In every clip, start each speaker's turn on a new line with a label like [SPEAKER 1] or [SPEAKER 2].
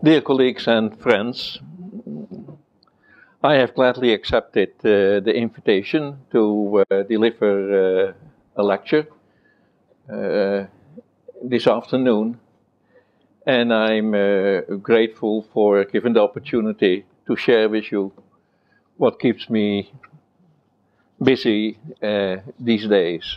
[SPEAKER 1] Dear colleagues and friends, I have gladly accepted the invitation to deliver a lecture this afternoon, and I'm grateful for given the opportunity to share with you what keeps me busy these days.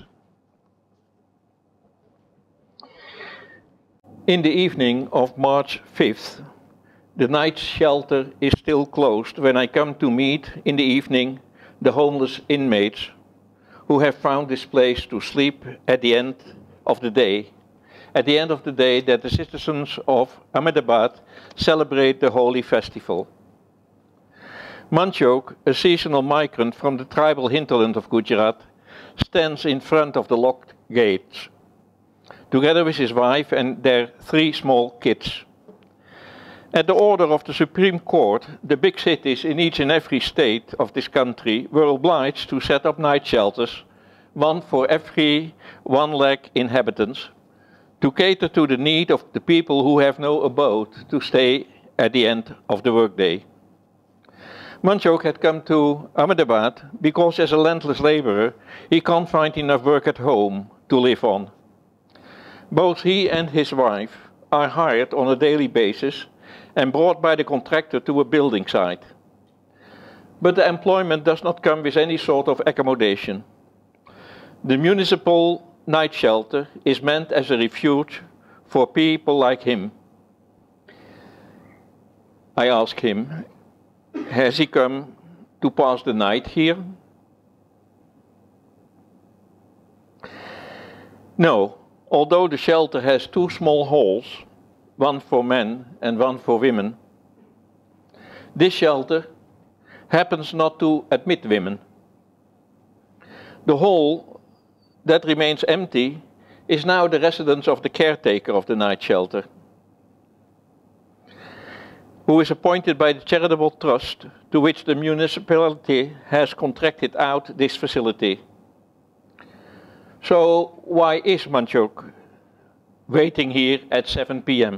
[SPEAKER 1] In the evening of March 5th, the night shelter is still closed when I come to meet in the evening the homeless inmates who have found this place to sleep at the end of the day. At the end of the day that the citizens of Ahmedabad celebrate the holy festival. Manchok, a seasonal migrant from the tribal hinterland of Gujarat, stands in front of the locked gates, together with his wife and their 3 small kids. At the order of the Supreme Court, the big cities in each and every state of this country were obliged to set up night shelters, one for every 1 lakh inhabitants, to cater to the need of the people who have no abode to stay at the end of the workday. Manchok had come to Ahmedabad because as a landless laborer, he can't find enough work at home to live on. Both he and his wife are hired on a daily basis and brought by the contractor to a building site. But the employment does not come with any sort of accommodation. The municipal night shelter is meant as a refuge for people like him. I ask him, has he come to pass the night here? No, although the shelter has 2 small halls, one for men and one for women. This shelter happens not to admit women. The hall that remains empty is now the residence of the caretaker of the night shelter, who is appointed by the charitable trust to which the municipality has contracted out this facility. So why is Manchok waiting here at 7 p.m.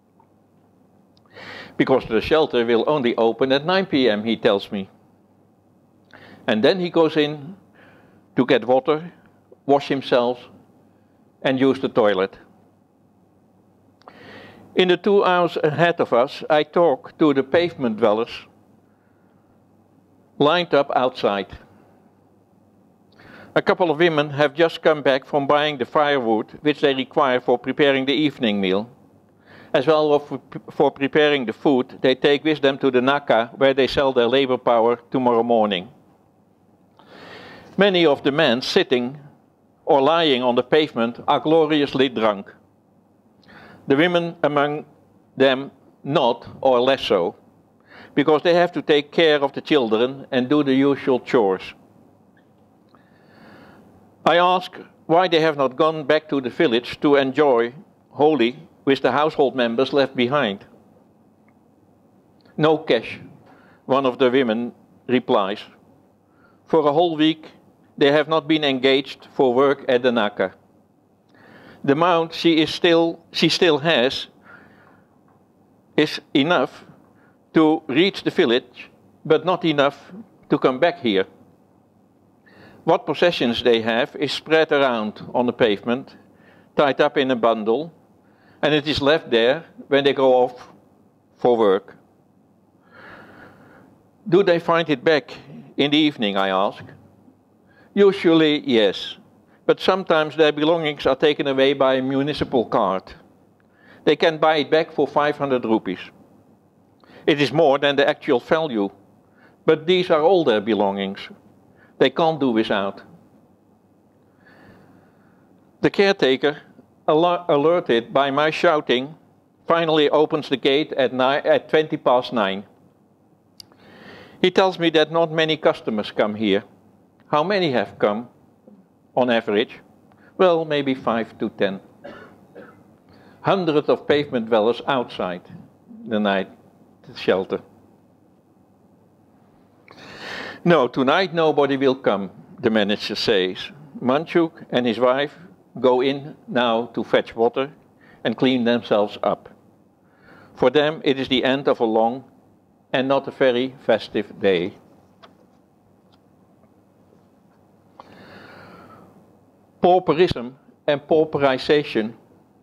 [SPEAKER 1] Because the shelter will only open at 9 p.m., he tells me. And then he goes in to get water, wash himself, and use the toilet. In the 2 hours ahead of us, I talk to the pavement dwellers lined up outside. A couple of women have just come back from buying the firewood which they require for preparing the evening meal, as well as for preparing the food they take with them to the Naka where they sell their labor power tomorrow morning. Many of the men sitting or lying on the pavement are gloriously drunk. The women among them not or less so, because they have to take care of the children and do the usual chores. I ask why they have not gone back to the village to enjoy Holi with the household members left behind. No cash, one of the women replies. For a whole week they have not been engaged for work at the Naka. The amount she still has is enough to reach the village, but not enough to come back here. What possessions they have is spread around on the pavement, tied up in a bundle, and it is left there when they go off for work. Do they find it back in the evening, I ask? Usually, yes, but sometimes their belongings are taken away by a municipal cart. They can buy it back for 500 rupees. It is more than the actual value, but these are all their belongings. They can't do without. The caretaker, alerted by my shouting, finally opens the gate at 20 past 9. He tells me that not many customers come here. How many have come, on average? Well, maybe 5 to 10. Hundreds of pavement dwellers outside the night shelter. No, tonight nobody will come, the manager says. Manchok and his wife go in now to fetch water and clean themselves up. For them, it is the end of a long and not a very festive day. Pauperism and pauperization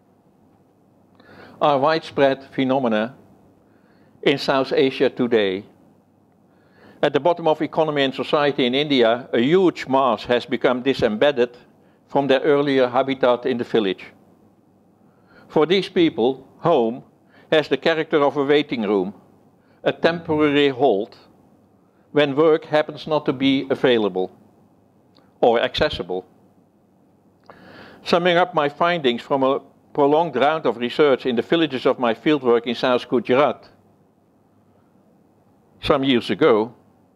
[SPEAKER 1] are widespread phenomena in South Asia today. At the bottom of economy and society in India, a huge mass has become disembedded from their earlier habitat in the village. For these people, home has the character of a waiting room, a temporary halt when work happens not to be available or accessible. Summing up my findings from a prolonged round of research in the villages of my fieldwork in South Gujarat some years ago,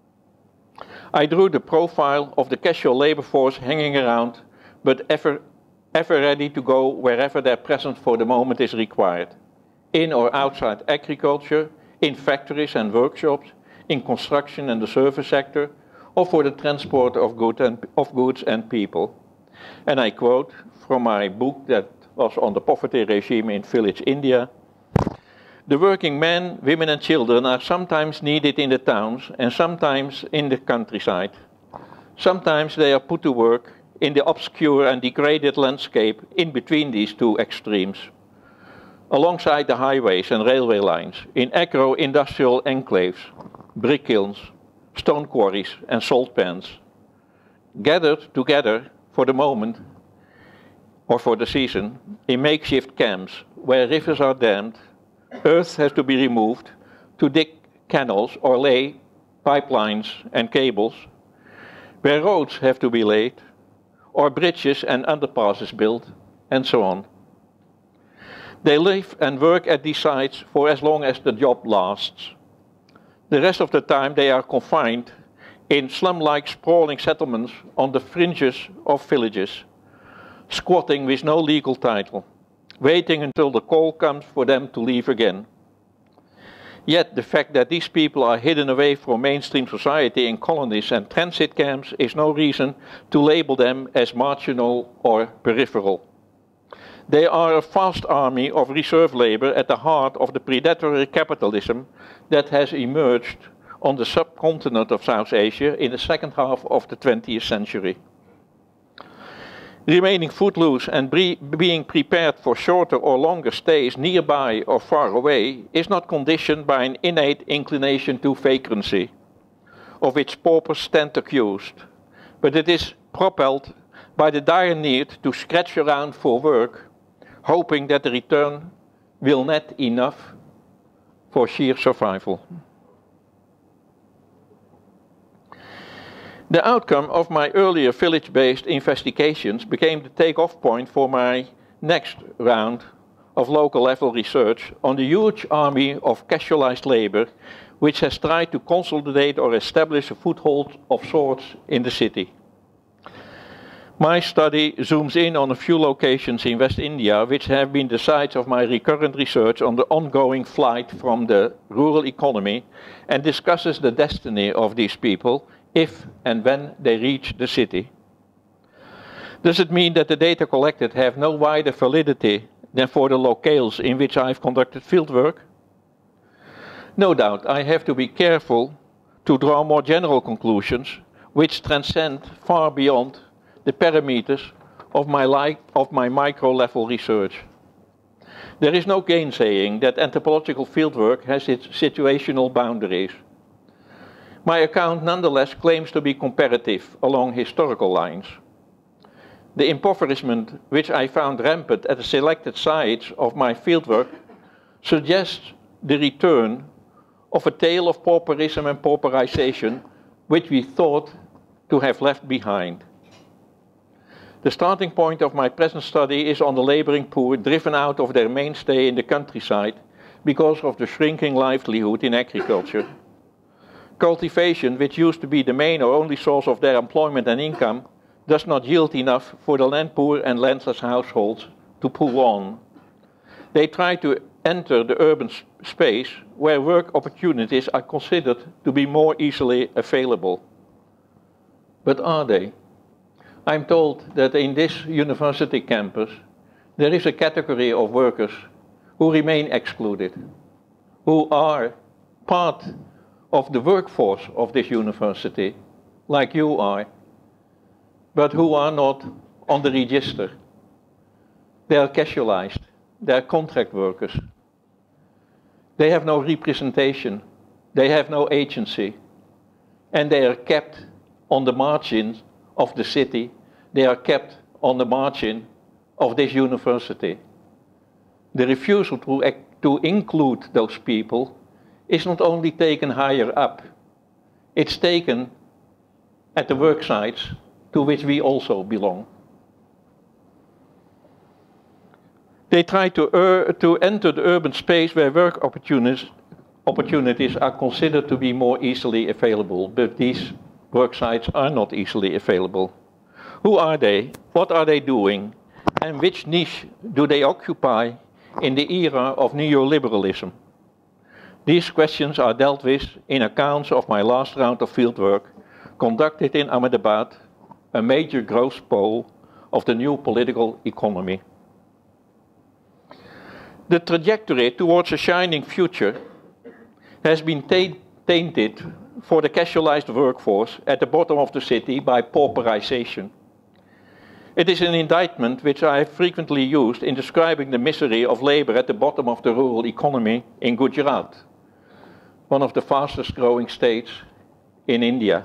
[SPEAKER 1] I drew the profile of the casual labor force hanging around, but ever ready to go wherever their presence for the moment is required, in or outside agriculture, in factories and workshops, in construction and the service sector, or for the transport of goods and people. And I quote from my book that was on the poverty regime in village India: "The working men, women and children are sometimes needed in the towns and sometimes in the countryside. Sometimes they are put to work in the obscure and degraded landscape in between these two extremes, alongside the highways and railway lines, in agro-industrial enclaves, brick kilns, stone quarries and salt pans, gathered together for the moment or for the season in makeshift camps where rivers are dammed, earth has to be removed to dig canals or lay pipelines and cables, where roads have to be laid, or bridges and underpasses built, and so on. They live and work at these sites for as long as the job lasts. The rest of the time they are confined in slum-like sprawling settlements on the fringes of villages, squatting with no legal title, waiting until the call comes for them to leave again. Yet the fact that these people are hidden away from mainstream society in colonies and transit camps is no reason to label them as marginal or peripheral. They are a vast army of reserve labor at the heart of the predatory capitalism that has emerged on the subcontinent of South Asia in the second half of the 20th century. Remaining footloose and being prepared for shorter or longer stays nearby or far away is not conditioned by an innate inclination to vagrancy, of which paupers stand accused, but it is propelled by the dire need to scratch around for work, hoping that the return will net enough for sheer survival. The outcome of my earlier village-based investigations became the take-off point for my next round of local-level research on the huge army of casualized labor which has tried to consolidate or establish a foothold of sorts in the city. My study zooms in on a few locations in West India which have been the sites of my recurrent research on the ongoing flight from the rural economy and discusses the destiny of these people if and when they reach the city. Does it mean that the data collected have no wider validity than for the locales in which I've conducted fieldwork? No doubt, I have to be careful to draw more general conclusions which transcend far beyond the parameters of my micro-level research. There is no gainsaying that anthropological fieldwork has its situational boundaries. My account nonetheless claims to be comparative along historical lines. The impoverishment which I found rampant at the selected sites of my fieldwork suggests the return of a tale of pauperism and pauperization which we thought to have left behind. The starting point of my present study is on the laboring poor driven out of their mainstay in the countryside because of the shrinking livelihood in agriculture. Cultivation, which used to be the main or only source of their employment and income, does not yield enough for the land poor and landless households to pull on. They try to enter the urban space where work opportunities are considered to be more easily available. But are they? I'm told that in this university campus there is a category of workers who remain excluded. who are part of the workforce of this university, like you are, but who are not on the register. They are casualized, they are contract workers. They have no representation, they have no agency, and they are kept on the margins of the city, they are kept on the margin of this university. The refusal to include those people is not only taken higher up, it's taken at the work sites to which we also belong. They try to enter the urban space where work opportunities are considered to be more easily available, but these work sites are not easily available. Who are they? What are they doing? And which niche do they occupy in the era of neoliberalism? These questions are dealt with in accounts of my last round of fieldwork conducted in Ahmedabad, a major growth pole of the new political economy. The trajectory towards a shining future has been tainted for the casualized workforce at the bottom of the city by pauperization. It is an indictment which I have frequently used in describing the misery of labor at the bottom of the rural economy in Gujarat, one of the fastest growing states in India.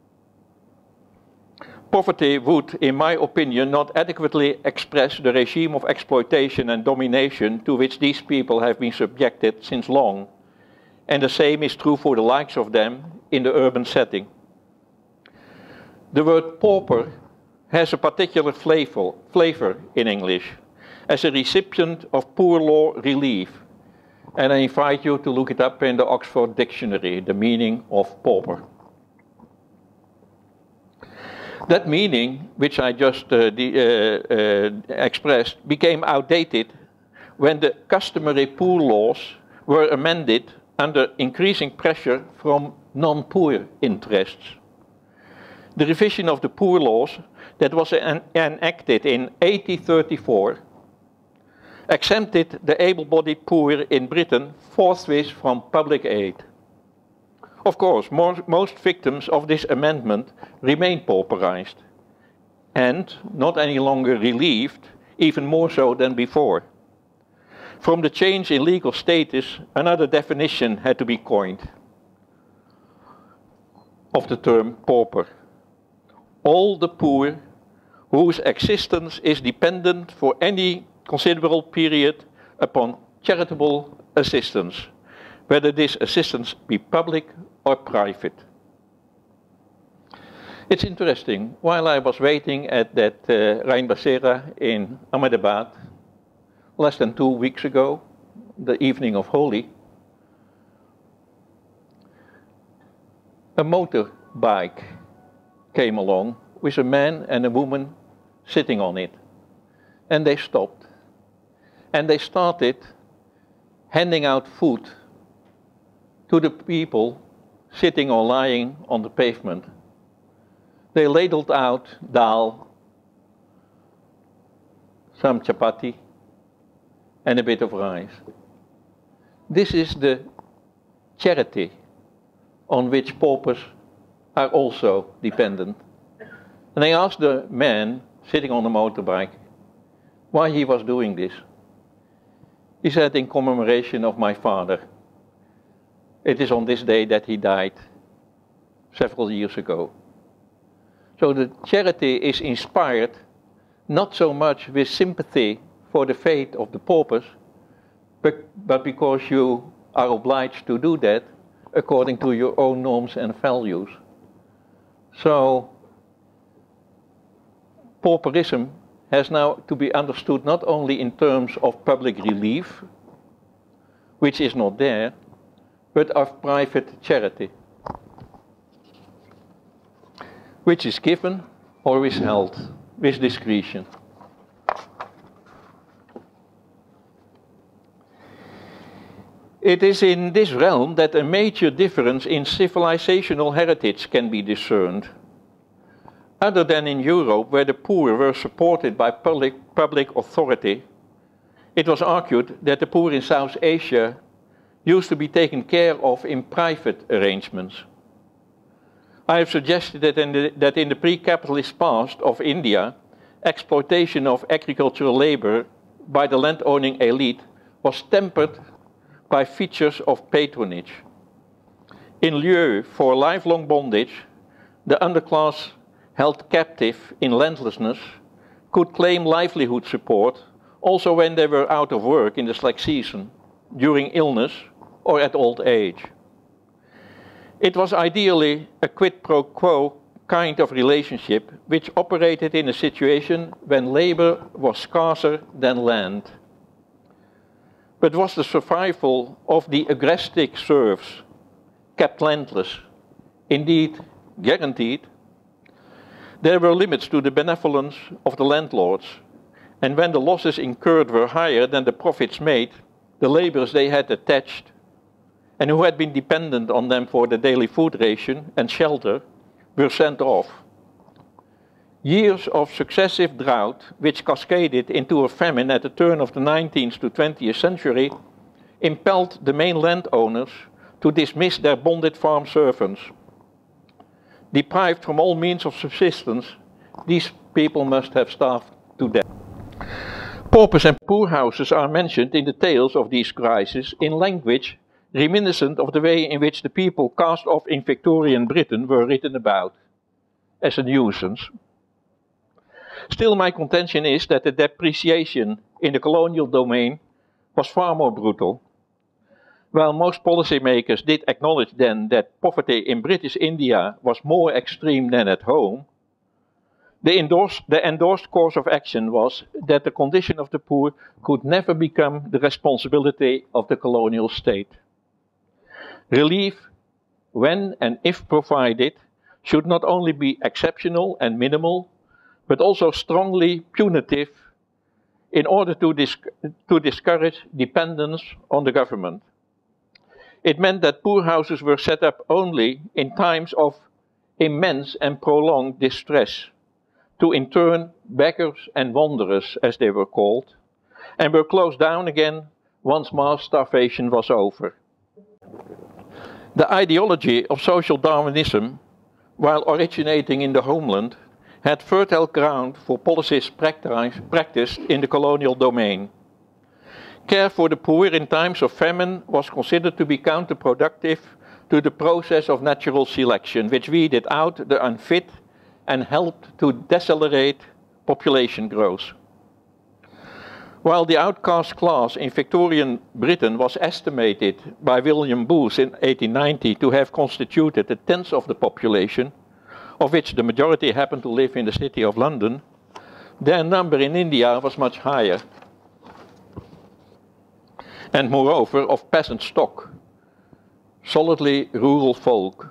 [SPEAKER 1] Poverty would, in my opinion, not adequately express the regime of exploitation and domination to which these people have been subjected since long, and the same is true for the likes of them in the urban setting. The word pauper has a particular flavor in English, as a recipient of poor law relief, and I invite you to look it up in the Oxford Dictionary, the meaning of pauper. That meaning, which I just expressed, became outdated when the customary poor laws were amended under increasing pressure from non-poor interests. The revision of the poor laws that was enacted in 1834 exempted the able-bodied poor in Britain forthwith from public aid. Of course, most victims of this amendment remain pauperized and not any longer relieved, even more so than before. From the change in legal status, another definition had to be coined of the term pauper. All the poor whose existence is dependent for any considerable period upon charitable assistance, whether this assistance be public or private. It's interesting, while I was waiting at that Rain Basera in Ahmedabad, less than 2 weeks ago, the evening of Holi, a motorbike came along with a man and a woman sitting on it. And they stopped. And they started handing out food to the people sitting or lying on the pavement. They ladled out dal, some chapati, and a bit of rice. This is the charity on which paupers are also dependent. And I asked the man sitting on the motorbike why he was doing this. He said, in commemoration of my father. It is on this day that he died several years ago. So the charity is inspired not so much with sympathy for the fate of the paupers, but because you are obliged to do that according to your own norms and values. So pauperism has now to be understood not only in terms of public relief, which is not there, but of private charity, which is given or withheld with discretion. It is in this realm that a major difference in civilizational heritage can be discerned. Other than in Europe, where the poor were supported by public authority, it was argued that the poor in South Asia used to be taken care of in private arrangements. I have suggested that in the pre-capitalist past of India, exploitation of agricultural labor by the land-owning elite was tempered by features of patronage. In lieu for lifelong bondage, the underclass held captive in landlessness could claim livelihood support also when they were out of work in the slack season, during illness or at old age. It was ideally a quid pro quo kind of relationship which operated in a situation when labor was scarcer than land. But was the survival of the agrestic serfs, kept landless, indeed guaranteed? There were limits to the benevolence of the landlords, and when the losses incurred were higher than the profits made, the laborers they had attached, and who had been dependent on them for the daily food ration and shelter, were sent off. Years of successive drought, which cascaded into a famine at the turn of the 19th to 20th century, impelled the main landowners to dismiss their bonded farm servants. Deprived from all means of subsistence, these people must have starved to death. Paupers and poorhouses are mentioned in the tales of these crises in language reminiscent of the way in which the people cast off in Victorian Britain were written about, as a nuisance. Still, my contention is that the depreciation in the colonial domain was far more brutal. While most policymakers did acknowledge then that poverty in British India was more extreme than at home, the endorsed course of action was that the condition of the poor could never become the responsibility of the colonial state. Relief, when and if provided, should not only be exceptional and minimal, but also strongly punitive in order to discourage dependence on the government. It meant that poorhouses were set up only in times of immense and prolonged distress, to intern beggars and wanderers, as they were called, and were closed down again once mass starvation was over. The ideology of social Darwinism, while originating in the homeland, had fertile ground for policies practiced in the colonial domain. Care for the poor in times of famine was considered to be counterproductive to the process of natural selection, which weeded out the unfit and helped to decelerate population growth. While the outcast class in Victorian Britain was estimated by William Booth in 1890 to have constituted a tenth of the population, of which the majority happened to live in the city of London, their number in India was much higher. And moreover, of peasant stock, solidly rural folk.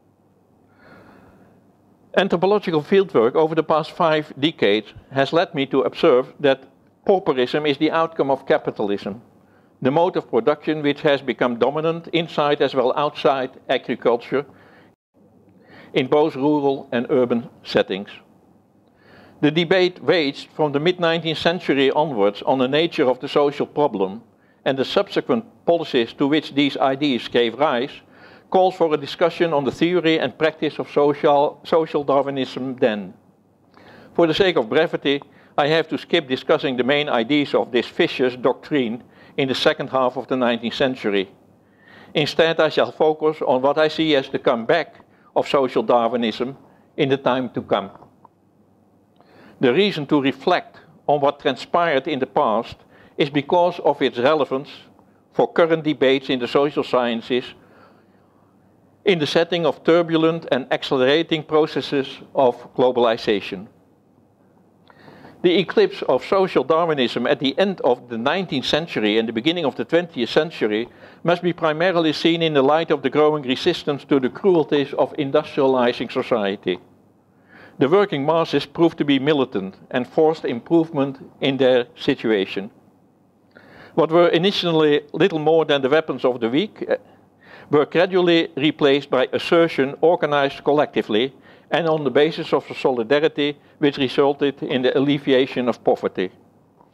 [SPEAKER 1] Anthropological fieldwork over the past 5 decades has led me to observe that pauperism is the outcome of capitalism, the mode of production which has become dominant inside as well outside agriculture in both rural and urban settings. The debate waged from the mid-19th century onwards on the nature of the social problem and the subsequent policies to which these ideas gave rise calls for a discussion on the theory and practice of social Darwinism then. For the sake of brevity, I have to skip discussing the main ideas of this vicious doctrine in the second half of the 19th century. Instead, I shall focus on what I see as the comeback of social Darwinism in the time to come. The reason to reflect on what transpired in the past is because of its relevance for current debates in the social sciences in the setting of turbulent and accelerating processes of globalization. The eclipse of social Darwinism at the end of the 19th century and the beginning of the 20th century must be primarily seen in the light of the growing resistance to the cruelties of industrializing society. The working masses proved to be militant and forced improvement in their situation. What were initially little more than the weapons of the weak were gradually replaced by assertion organized collectively and on the basis of solidarity which resulted in the alleviation of poverty.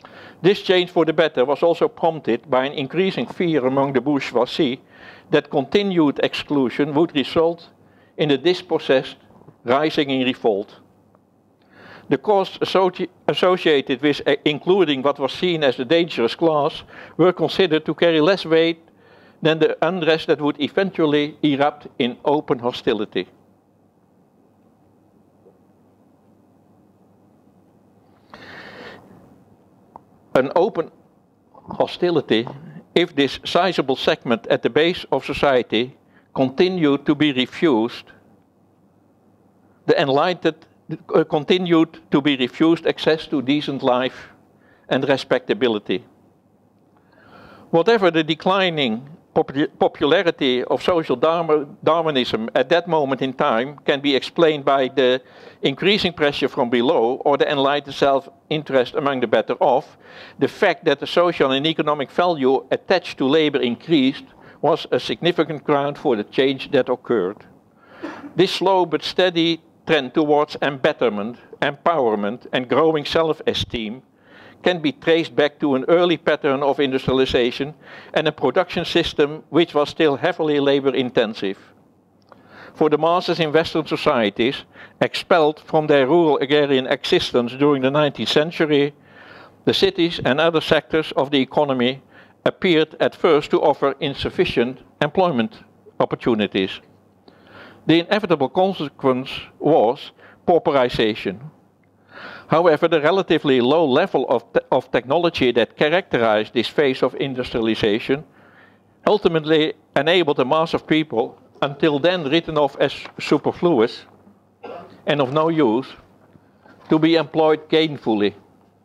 [SPEAKER 1] This change for the better was also prompted by an increasing fear among the bourgeoisie that continued exclusion would result in the dispossessed rising in revolt. The costs associated with including what was seen as the dangerous class were considered to carry less weight than the unrest that would eventually erupt in open hostility. An open hostility, if this sizable segment at the base of society continued to be refused, the enlightened continued to be refused access to decent life and respectability. Whatever the declining popularity of social Darwinism at that moment in time can be explained by the increasing pressure from below or the enlightened self-interest among the better off, the fact that the social and economic value attached to labor increased was a significant ground for the change that occurred. This slow but steady trend towards embetterment, empowerment and growing self-esteem can be traced back to an early pattern of industrialization and a production system which was still heavily labor-intensive. For the masses in Western societies, expelled from their rural agrarian existence during the 19th century, the cities and other sectors of the economy appeared at first to offer insufficient employment opportunities. The inevitable consequence was pauperization. However, the relatively low level of technology that characterized this phase of industrialization ultimately enabled a mass of people, until then written off as superfluous and of no use, to be employed gainfully.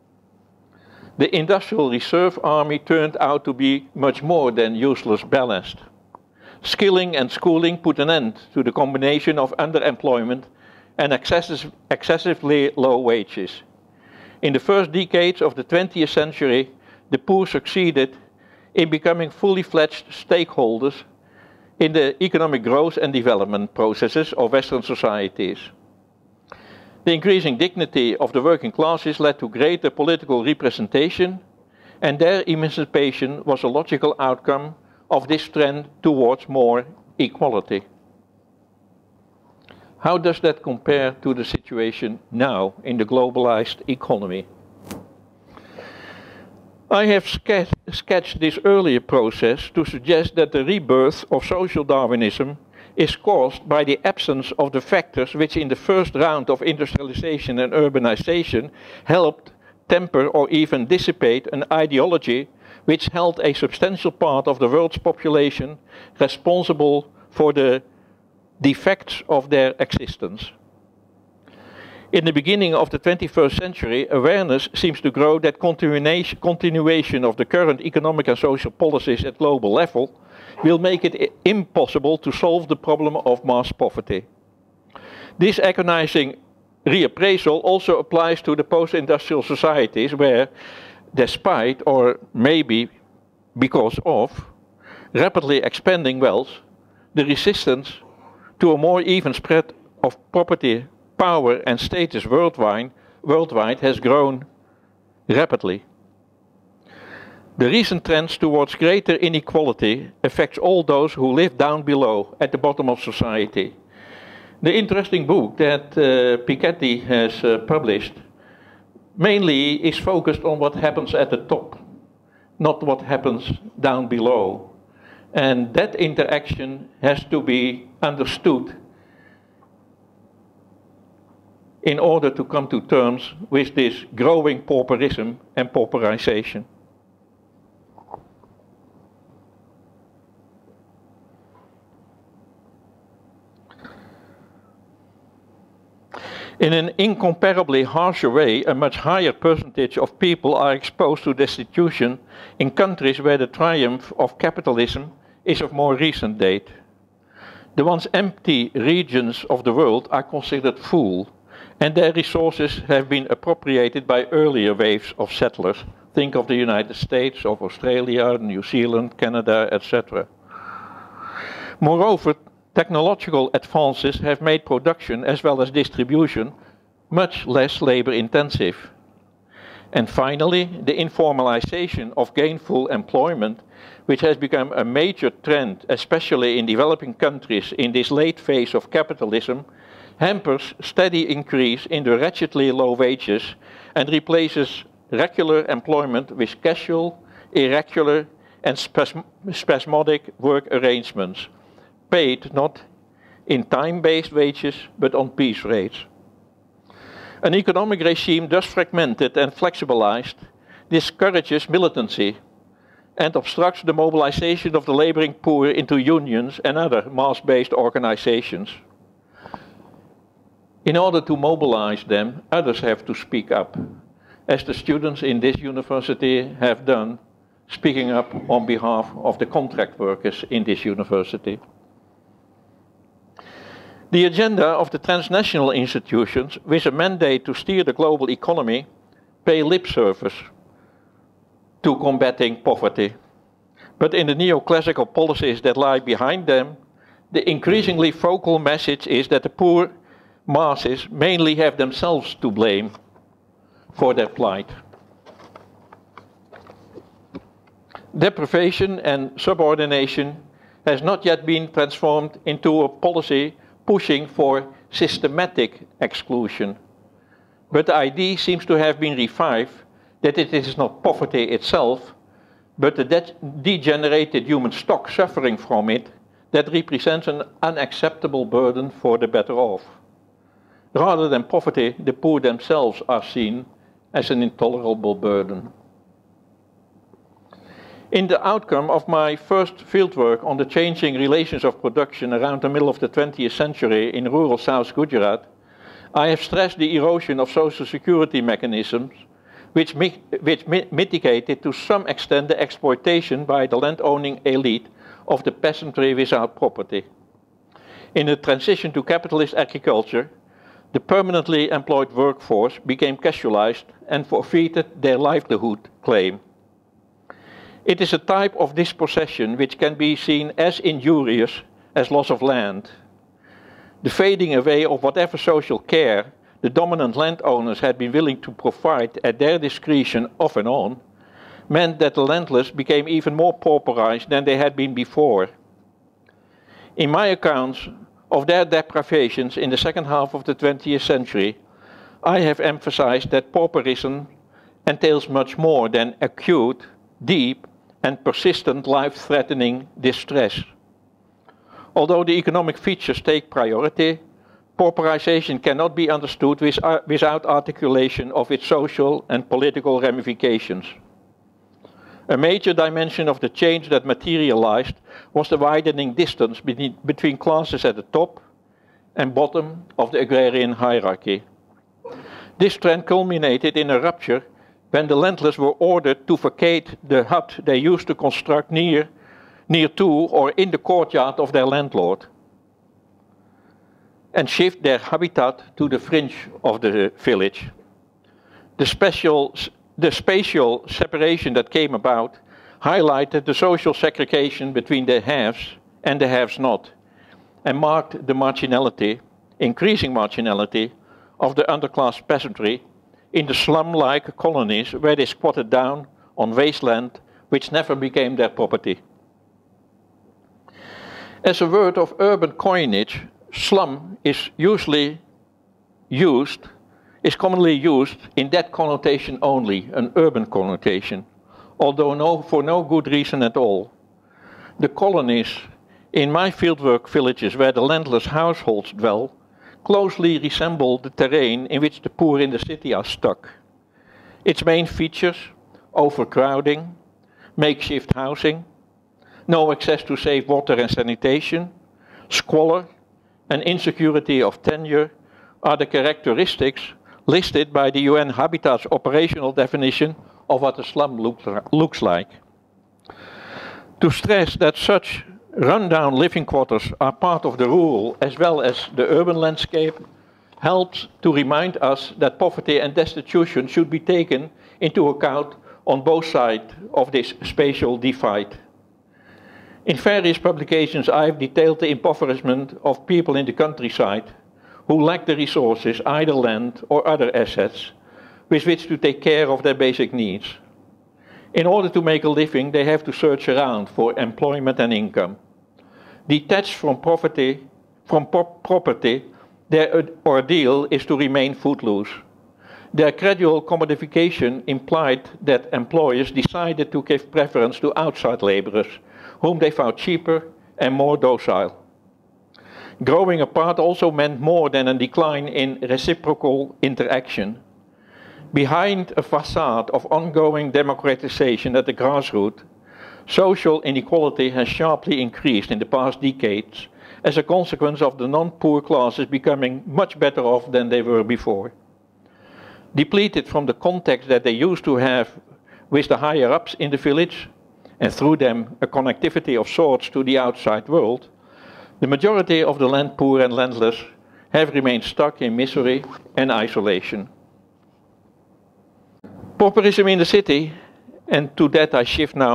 [SPEAKER 1] The industrial reserve army turned out to be much more than useless ballast. Skilling and schooling put an end to the combination of underemployment and excessively low wages. In the first decades of the 20th century, the poor succeeded in becoming fully fledged stakeholders in the economic growth and development processes of Western societies. The increasing dignity of the working classes led to greater political representation, and their emancipation was a logical outcome of this trend towards more equality. How does that compare to the situation now in the globalized economy? I have sketched this earlier process to suggest that the rebirth of social Darwinism is caused by the absence of the factors which in the first round of industrialization and urbanization helped temper or even dissipate an ideology which held a substantial part of the world's population responsible for the defects of their existence. In the beginning of the 21st century, awareness seems to grow that continuation of the current economic and social policies at global level will make it impossible to solve the problem of mass poverty. This agonizing reappraisal also applies to the post-industrial societies where, despite or maybe because of rapidly expanding wealth, the resistance to a more even spread of property, power and status worldwide has grown rapidly. The recent trends towards greater inequality affects all those who live down below, at the bottom of society. The interesting book that Piketty has published mainly is focused on what happens at the top, not what happens down below. And that interaction has to be understood in order to come to terms with this growing pauperism and pauperization. In an incomparably harsher way, a much higher percentage of people are exposed to destitution in countries where the triumph of capitalism is of more recent date. The once empty regions of the world are considered full, and their resources have been appropriated by earlier waves of settlers. Think of the United States, of Australia, New Zealand, Canada, etc. Moreover, technological advances have made production as well as distribution much less labor intensive. And finally, the informalization of gainful employment, which has become a major trend, especially in developing countries in this late phase of capitalism, hampers steady increase in the wretchedly low wages and replaces regular employment with casual, irregular, and spasmodic work arrangements, paid not in time-based wages, but on piece rates. An economic regime thus fragmented and flexibilized discourages militancy and obstructs the mobilization of the laboring poor into unions and other mass-based organizations. In order to mobilize them, others have to speak up, as the students in this university have done, speaking up on behalf of the contract workers in this university. The agenda of the transnational institutions, with a mandate to steer the global economy, pay lip service to combating poverty. But in the neoclassical policies that lie behind them, the increasingly focal message is that the poor masses mainly have themselves to blame for their plight. Deprivation and subordination has not yet been transformed into a policy pushing for systematic exclusion. But the idea seems to have been revived that it is not poverty itself, but the degenerated human stock suffering from it that represents an unacceptable burden for the better off. Rather than poverty, the poor themselves are seen as an intolerable burden. In the outcome of my first fieldwork on the changing relations of production around the middle of the 20th century in rural South Gujarat, I have stressed the erosion of social security mechanisms which mitigated to some extent the exploitation by the land-owning elite of the peasantry without property. In the transition to capitalist agriculture, the permanently employed workforce became casualized and forfeited their livelihood claim. It is a type of dispossession which can be seen as injurious as loss of land. The fading away of whatever social care the dominant landowners had been willing to provide at their discretion off and on meant that the landless became even more pauperized than they had been before. In my accounts of their deprivations in the second half of the 20th century, I have emphasized that pauperism entails much more than acute, deep, and persistent life-threatening distress. Although the economic features take priority, pauperization cannot be understood without articulation of its social and political ramifications. A major dimension of the change that materialized was the widening distance between classes at the top and bottom of the agrarian hierarchy. This trend culminated in a rupture when the landless were ordered to vacate the hut they used to construct near to or in the courtyard of their landlord and shift their habitat to the fringe of the village. The spatial separation that came about highlighted the social segregation between the haves and the haves-not and marked the marginality, increasing marginality, of the underclass peasantry in the slum-like colonies where they squatted down on wasteland which never became their property. As a word of urban coinage, slum is commonly used in that connotation only, an urban connotation, although for no good reason at all. The colonies in my fieldwork villages where the landless households dwell closely resemble the terrain in which the poor in the city are stuck. Its main features: overcrowding, makeshift housing, no access to safe water and sanitation, squalor, and insecurity of tenure are the characteristics listed by the UN Habitat's operational definition of what a slum looks like. To stress that such rundown living quarters are part of the rural as well as the urban landscape helps to remind us that poverty and destitution should be taken into account on both sides of this spatial divide. In various publications, I have detailed the impoverishment of people in the countryside who lack the resources, either land or other assets, with which to take care of their basic needs. In order to make a living, they have to search around for employment and income. Detached from property, their ordeal is to remain footloose. Their gradual commodification implied that employers decided to give preference to outside laborers, whom they found cheaper and more docile. Growing apart also meant more than a decline in reciprocal interaction. Behind a facade of ongoing democratization at the grassroots, social inequality has sharply increased in the past decades as a consequence of the non-poor classes becoming much better off than they were before. Depleted from the contact that they used to have with the higher-ups in the village, and through them a connectivity of sorts to the outside world, the majority of the land poor and landless have remained stuck in misery and isolation. Pauperism in the city, and to that I shift now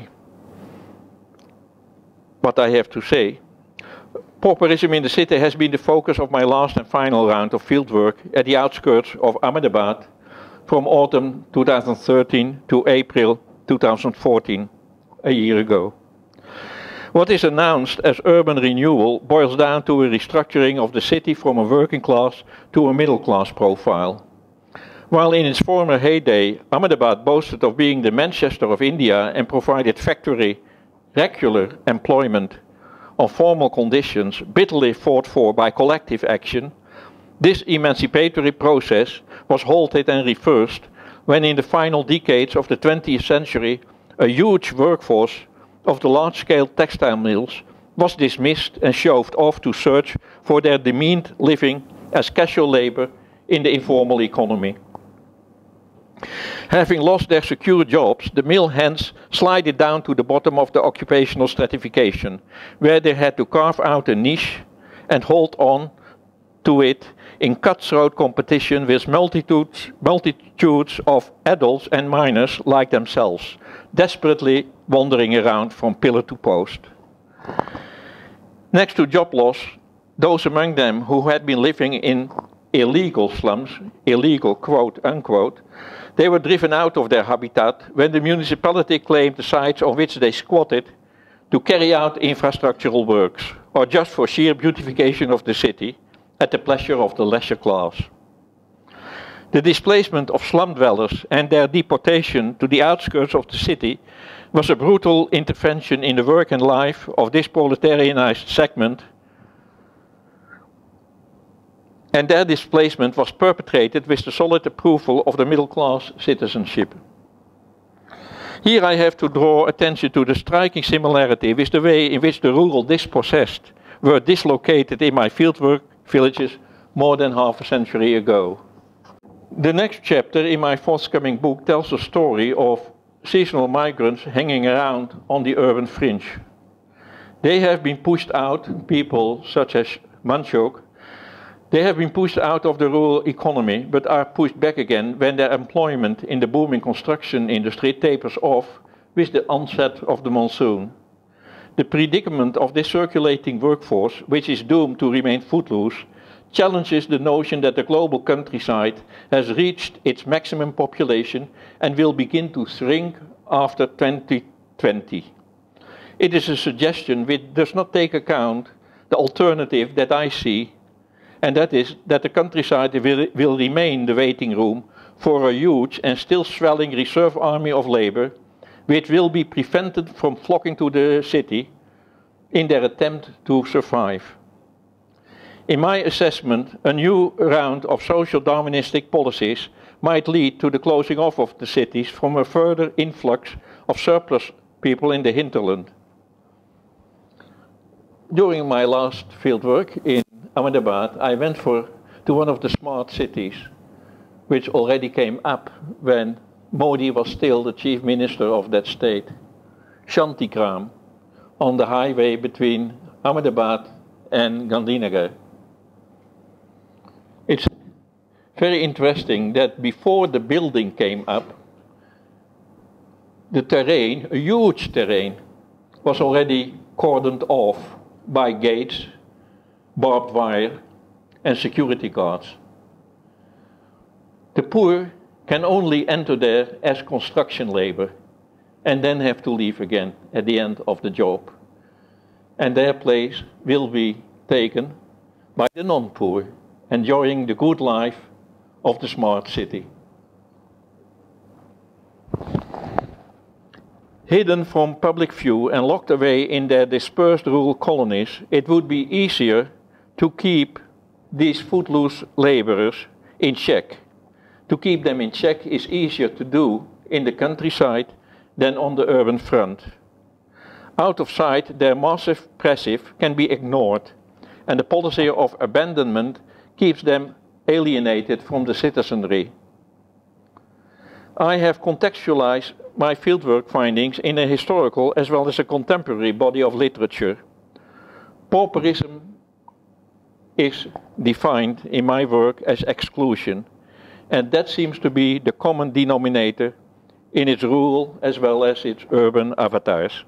[SPEAKER 1] what I have to say. Pauperism in the city has been the focus of my last and final round of fieldwork at the outskirts of Ahmedabad from autumn 2013 to April 2014, a year ago. What is announced as urban renewal boils down to a restructuring of the city from a working class to a middle class profile. While in its former heyday, Ahmedabad boasted of being the Manchester of India and provided factory, regular employment on formal conditions bitterly fought for by collective action, this emancipatory process was halted and reversed when in the final decades of the 20th century a huge workforce of the large-scale textile mills was dismissed and shoved off to search for their demeaned living as casual labor in the informal economy. Having lost their secure jobs, the mill hands slided down to the bottom of the occupational stratification, where they had to carve out a niche and hold on to it in cutthroat competition with multitudes of adults and minors like themselves, desperately wandering around from pillar to post. Next to job loss, those among them who had been living in illegal slums, illegal quote unquote, they were driven out of their habitat when the municipality claimed the sites on which they squatted to carry out infrastructural works, or just for sheer beautification of the city, at the pleasure of the leisure class. The displacement of slum dwellers and their deportation to the outskirts of the city was a brutal intervention in the work and life of this proletarianized segment, and their displacement was perpetrated with the solid approval of the middle-class citizenship. Here I have to draw attention to the striking similarity with the way in which the rural dispossessed were dislocated in my fieldwork villages more than half a century ago. The next chapter in my forthcoming book tells the story of seasonal migrants hanging around on the urban fringe. They have been pushed out, people such as Manchok, they have been pushed out of the rural economy, but are pushed back again when their employment in the booming construction industry tapers off with the onset of the monsoon. The predicament of this circulating workforce, which is doomed to remain footloose, challenges the notion that the global countryside has reached its maximum population and will begin to shrink after 2020. It is a suggestion which does not take account the alternative that I see, and that is that the countryside will remain the waiting room for a huge and still swelling reserve army of labor, which will be prevented from flocking to the city in their attempt to survive. In my assessment, a new round of social Darwinistic policies might lead to the closing off of the cities from a further influx of surplus people in the hinterland. During my last fieldwork in Ahmedabad, I went to one of the smart cities, which already came up when Modi was still the chief minister of that state, Shantigram, on the highway between Ahmedabad and Gandhinagar. It's very interesting that before the building came up, the terrain, a huge terrain, was already cordoned off by gates, barbed wire, and security guards. The poor can only enter there as construction labor and then have to leave again at the end of the job. And their place will be taken by the non-poor, enjoying the good life of the smart city. Hidden from public view and locked away in their dispersed rural colonies, it would be easier to keep these footloose laborers in check. To keep them in check is easier to do in the countryside than on the urban front. Out of sight, their massive passive can be ignored, and the policy of abandonment keeps them alienated from the citizenry. I have contextualized my fieldwork findings in a historical as well as a contemporary body of literature. Pauperism is defined in my work as exclusion, and that seems to be the common denominator in its rural as well as its urban avatars.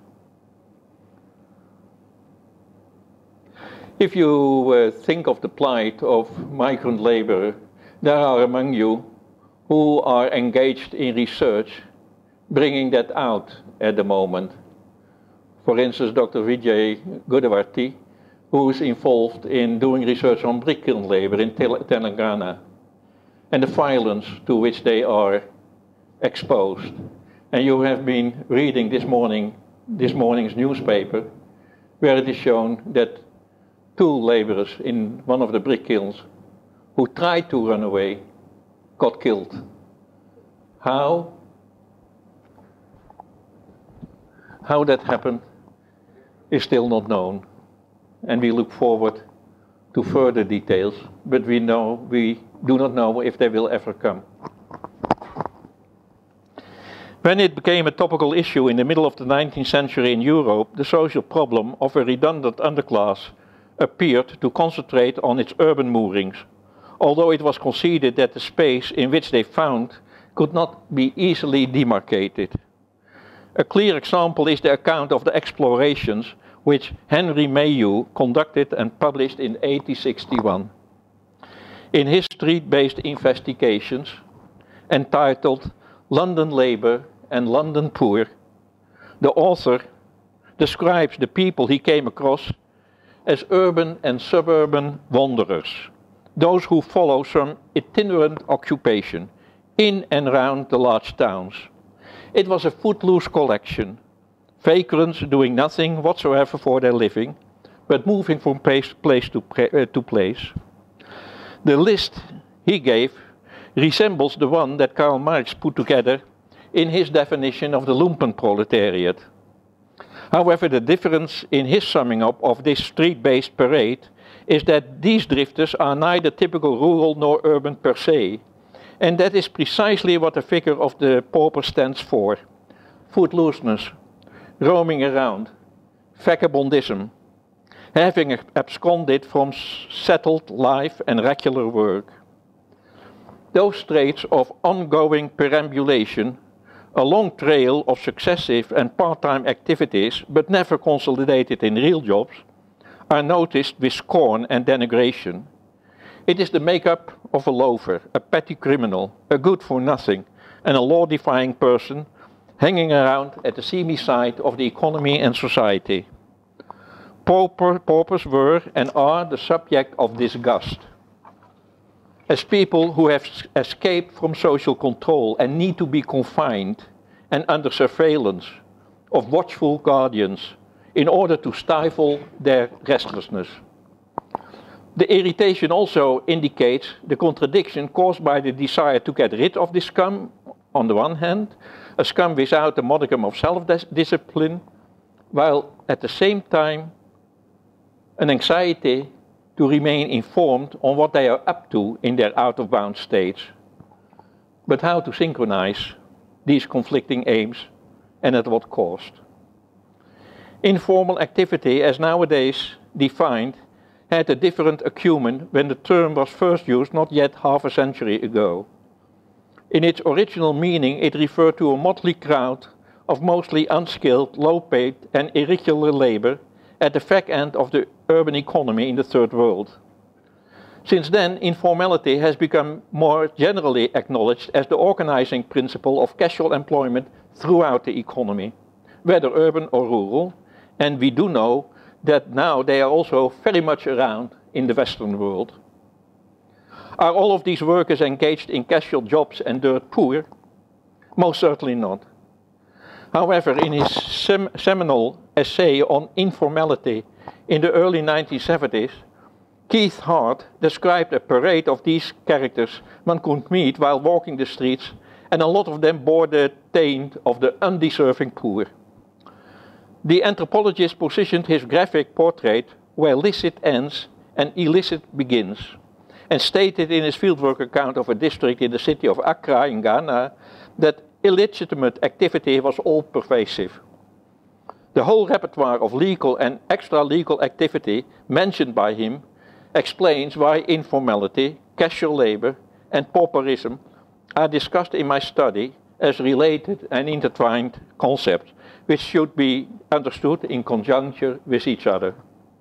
[SPEAKER 1] If you think of the plight of migrant labor, there are among you who are engaged in research, bringing that out at the moment. For instance, Dr. Vijay Godavarti, who is involved in doing research on brick kiln labor in Telangana, and the violence to which they are exposed. And you have been reading this morning's newspaper, where it is shown that 2 laborers in one of the brick kilns who tried to run away got killed. How that happened is still not known, and we look forward to further details, but we do not know if they will ever come. When it became a topical issue in the middle of the 19th century in Europe, the social problem of a redundant underclass appeared to concentrate on its urban moorings, although it was conceded that the space in which they found could not be easily demarcated. A clear example is the account of the explorations which Henry Mayhew conducted and published in 1861. In his street-based investigations, entitled London Labour and London Poor, the author describes the people he came across as urban and suburban wanderers, those who follow some itinerant occupation in and around the large towns. It was a footloose collection, vagrants doing nothing whatsoever for their living, but moving from place to place. The list he gave resembles the one that Karl Marx put together in his definition of the lumpenproletariat. However, the difference in his summing up of this street-based parade is that these drifters are neither typical rural nor urban per se, and that is precisely what the figure of the pauper stands for: footlooseness, roaming around, vagabondism, having absconded from settled life and regular work. Those traits of ongoing perambulation, a long trail of successive and part-time activities, but never consolidated in real jobs, are noticed with scorn and denigration. It is the makeup of a loafer, a petty criminal, a good-for-nothing, and a law-defying person hanging around at the seamy side of the economy and society. Paupers were and are the subject of disgust. As people who have escaped from social control and need to be confined and under surveillance of watchful guardians in order to stifle their restlessness. The irritation also indicates the contradiction caused by the desire to get rid of this scum, on the one hand, a scum without a modicum of self-discipline, while at the same time an anxiety to remain informed on what they are up to in their out-of-bounds states. But how to synchronize these conflicting aims, and at what cost? Informal activity, as nowadays defined, had a different acumen when the term was first used not yet half a century ago. In its original meaning, it referred to a motley crowd of mostly unskilled, low-paid and irregular labor at the back end of the urban economy in the Third World. Since then, informality has become more generally acknowledged as the organizing principle of casual employment throughout the economy, whether urban or rural, and we do know that now they are also very much around in the Western world. Are all of these workers engaged in casual jobs and dirt poor? Most certainly not. However, in his seminal essay on informality in the early 1970s, Keith Hart described a parade of these characters one could meet while walking the streets, and a lot of them bore the taint of the undeserving poor. The anthropologist positioned his graphic portrait where licit ends and illicit begins, and stated in his fieldwork account of a district in the city of Accra in Ghana that illegitimate activity was all-pervasive. The whole repertoire of legal and extra-legal activity mentioned by him explains why informality, casual labor, and pauperism are discussed in my study as related and intertwined concepts, which should be understood in conjunction with each other.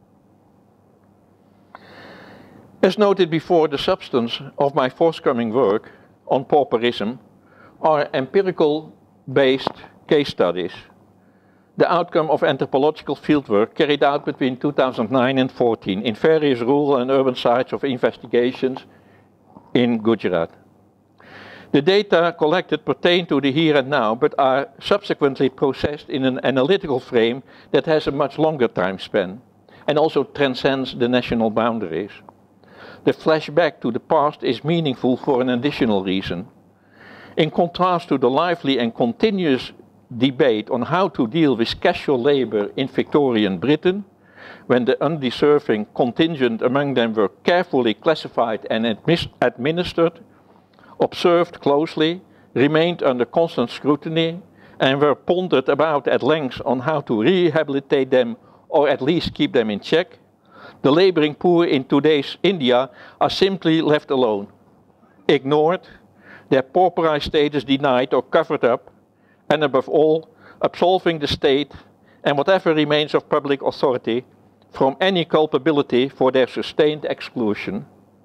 [SPEAKER 1] As noted before, the substance of my forthcoming work on pauperism are empirical-based case studies, the outcome of anthropological fieldwork carried out between 2009 and 2014 in various rural and urban sites of investigations in Gujarat. The data collected pertain to the here and now, but are subsequently processed in an analytical frame that has a much longer time span, and also transcends the national boundaries. The flashback to the past is meaningful for an additional reason. In contrast to the lively and continuous debate on how to deal with casual labor in Victorian Britain, when the undeserving contingent among them were carefully classified and administered, observed closely, remained under constant scrutiny, and were pondered about at length on how to rehabilitate them or at least keep them in check, the laboring poor in today's India are simply left alone, ignored, their pauperized status denied or covered up, and above all, absolving the state and whatever remains of public authority from any culpability for their sustained exclusion.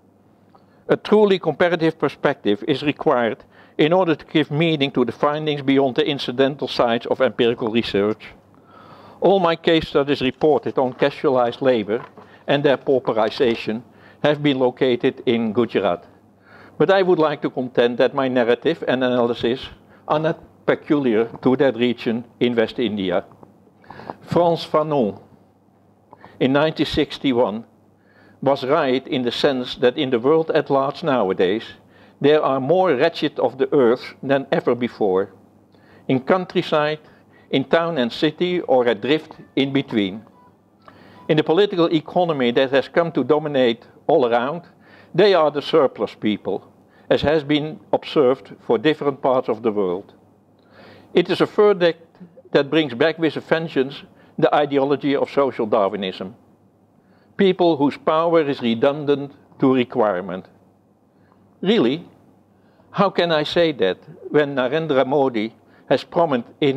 [SPEAKER 1] A truly comparative perspective is required in order to give meaning to the findings beyond the incidental sides of empirical research. All my case studies reported on casualized labor and their pauperization have been located in Gujarat. But I would like to contend that my narrative and analysis are not peculiar to that region in West India. Frantz Fanon, in 1961, was right in the sense that in the world at large nowadays, there are more wretched of the earth than ever before, in countryside, in town and city, or adrift in between. In the political economy that has come to dominate all around, they are the surplus people, as has been observed for different parts of the world. It is a verdict that brings back with a vengeance the ideology of social Darwinism. People whose power is redundant to requirement. Really? How can I say that when Narendra Modi has promised in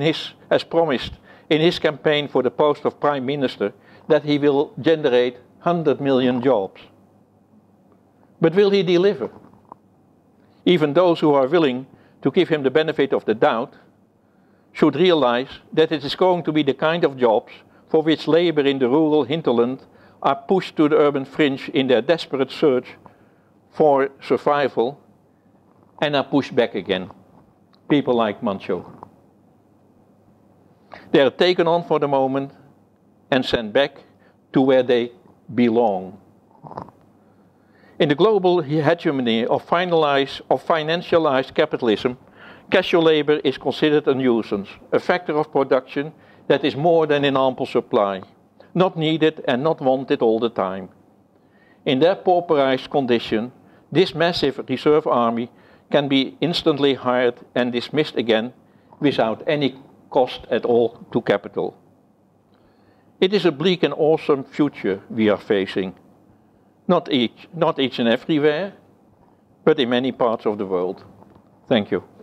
[SPEAKER 1] his campaign for the post of Prime Minister that he will generate 100 million jobs? But will he deliver? Even those who are willing to give him the benefit of the doubt should realize that it is going to be the kind of jobs for which labor in the rural hinterland are pushed to the urban fringe in their desperate search for survival and are pushed back again. People like Mancho. They are taken on for the moment and sent back to where they belong. In the global hegemony of financialized capitalism, casual labor is considered a nuisance, a factor of production that is more than in ample supply, not needed and not wanted all the time. In their pauperized condition, this massive reserve army can be instantly hired and dismissed again without any cost at all to capital. It is a bleak and awesome future we are facing, not each and everywhere, but in many parts of the world. Thank you.